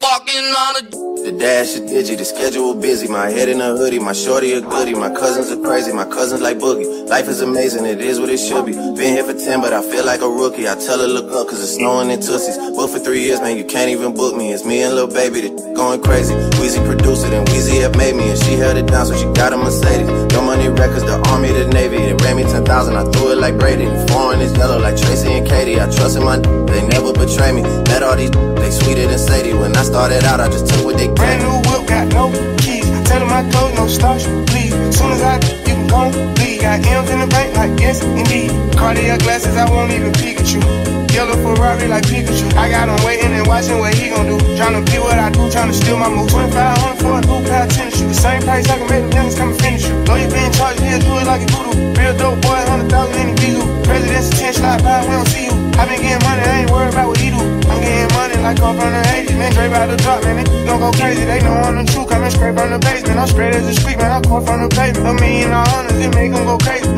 walking on a. The dash is digi, the schedule busy. My head in a hoodie, my shorty a goodie. My cousins are crazy, my cousins like boogie. Life is amazing, it is what it should be. Been here for 10, but I feel like a rookie. I tell her look up, cause it's snowing in Tootsies. Booked for 3 years, man, you can't even book me. It's me and Lil Baby, the going crazy. Weezy produced it, and Weezy have made me. And she held it down, so she got a Mercedes. No Money Records, the Army, the Navy. It ran me 10,000, I threw it like Brady. The foreign is yellow like Tracy and Katie. I trust in my they never betray me. Met all these they sweeter than Sadie. When I started out, I just took what they gave. Brand new whip, got no keys. Tell them my clothes, no starch, please. Soon as I you can go leave. Got M's in the bank, like yes, indeed. Cartier glasses, I won't even peek at you. Yellow Ferrari like Pikachu. I got him waiting and watching what he gon' do. Tryna be what I do, tryna steal my move. 2500 for a new pair of tennis shoes. The same price I can make them youngins come and finish you. Though you been charged, he'll do it like a voodoo. Real dope boy, 100,000 in the Bizu. President's attention, slide by, we don't see you. I been getting money, I ain't worried about what he do. I'm getting money like I'm from the 80s. Man, straight out the drop, man, they gon' go crazy. They know I'm the truth, coming straight from the basement. I'm straight as a street, man, I come from the pavement. $1 million, it make them go crazy.